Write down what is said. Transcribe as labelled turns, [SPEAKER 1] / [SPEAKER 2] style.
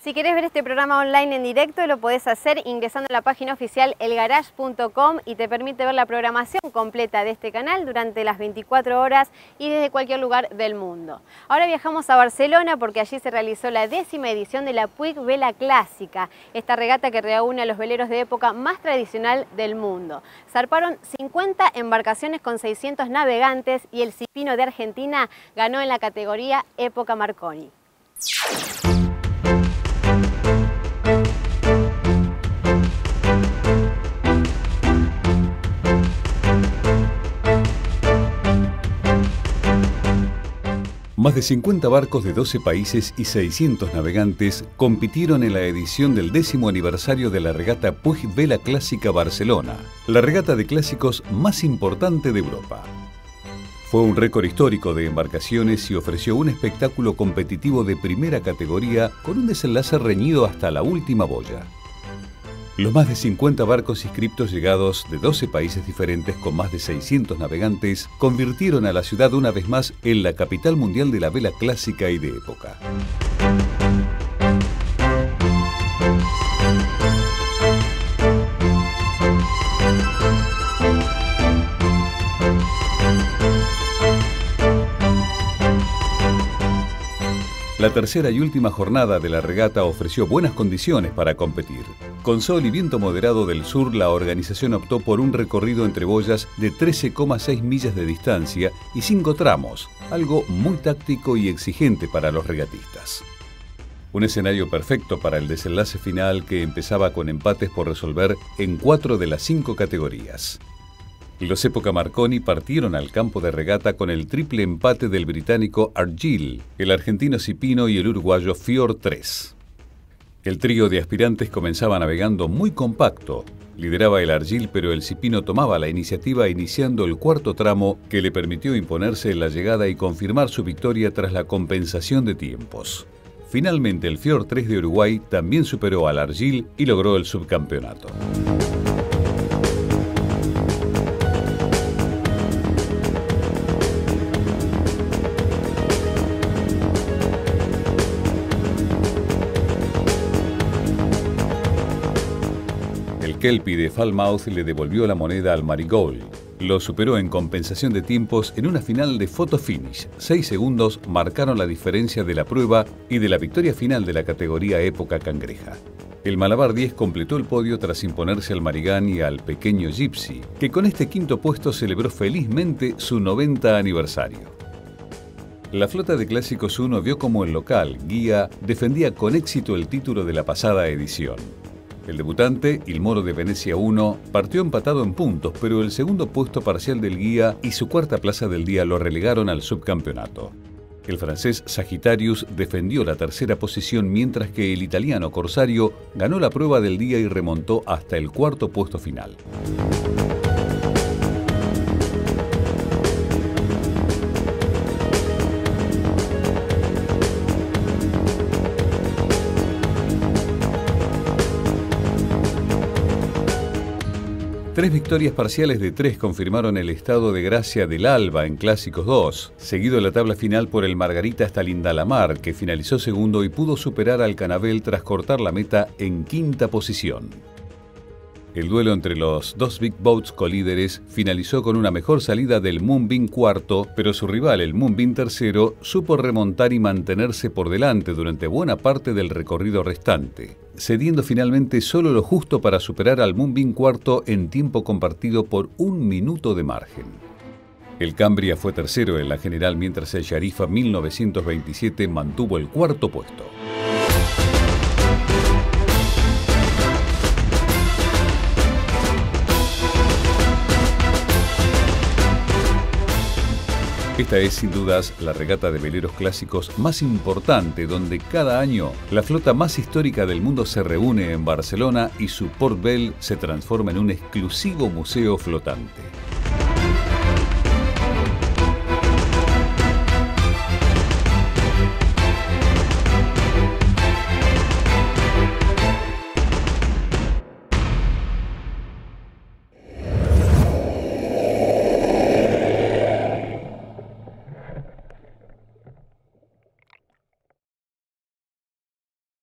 [SPEAKER 1] Si querés ver este programa online en directo, lo podés hacer ingresando a la página oficial elgarage.com y te permite ver la programación completa de este canal durante las 24 horas y desde cualquier lugar del mundo. Ahora viajamos a Barcelona porque allí se realizó la 10ª edición de la Puig Vela Clásica, esta regata que reúne a los veleros de época más tradicional del mundo. Zarparon 50 embarcaciones con 600 navegantes y el Cipino de Argentina ganó en la categoría Época Marconi.
[SPEAKER 2] Más de 50 barcos de 12 países y 600 navegantes compitieron en la edición del 10º aniversario de la regata Puig Vela Clásica Barcelona, la regata de clásicos más importante de Europa. Fue un récord histórico de embarcaciones y ofreció un espectáculo competitivo de primera categoría con un desenlace reñido hasta la última boya. Los más de 50 barcos inscriptos llegados de 12 países diferentes con más de 600 navegantes convirtieron a la ciudad una vez más en la capital mundial de la vela clásica y de época. La tercera y última jornada de la regata ofreció buenas condiciones para competir. Con sol y viento moderado del sur, la organización optó por un recorrido entre boyas de 13,6 millas de distancia y 5 tramos, algo muy táctico y exigente para los regatistas. Un escenario perfecto para el desenlace final que empezaba con empates por resolver en 4 de las 5 categorías. Los Época Marconi partieron al campo de regata con el triple empate del británico Argyll, el argentino Cipino y el uruguayo Fjord 3. El trío de aspirantes comenzaba navegando muy compacto. Lideraba el Argyll, pero el Cipino tomaba la iniciativa iniciando el cuarto tramo que le permitió imponerse en la llegada y confirmar su victoria tras la compensación de tiempos. Finalmente el Fjord 3 de Uruguay también superó al Argyll y logró el subcampeonato. El Kelpie de Falmouth le devolvió la moneda al Marigold. Lo superó en compensación de tiempos en una final de photo finish. 6 segundos marcaron la diferencia de la prueba y de la victoria final de la categoría Época Cangreja. El Malabar 10 completó el podio tras imponerse al Marigán y al pequeño Gypsy, que con este quinto puesto celebró felizmente su 90 aniversario. La flota de Clásicos 1 vio como el local, Guía, defendía con éxito el título de la pasada edición. El debutante, Il Moro de Venecia 1, partió empatado en puntos, pero el segundo puesto parcial del Guía y su cuarta plaza del día lo relegaron al subcampeonato. El francés Sagittarius defendió la tercera posición, mientras que el italiano Corsario ganó la prueba del día y remontó hasta el cuarto puesto final. Tres victorias parciales de 3 confirmaron el estado de gracia del Alba en Clásicos 2, seguido en la tabla final por el Margarita hasta Lindalamar, que finalizó segundo y pudo superar al Canavel tras cortar la meta en quinta posición. El duelo entre los dos Big Boats colíderes finalizó con una mejor salida del Moonbeam cuarto, pero su rival, el Moonbeam tercero, supo remontar y mantenerse por delante durante buena parte del recorrido restante, cediendo finalmente solo lo justo para superar al Moonbeam cuarto en tiempo compartido por 1 minuto de margen. El Cambria fue tercero en la general, mientras el Sharifa 1927 mantuvo el cuarto puesto. Esta es sin dudas la regata de veleros clásicos más importante, donde cada año la flota más histórica del mundo se reúne en Barcelona y su Port Vell se transforma en un exclusivo museo flotante.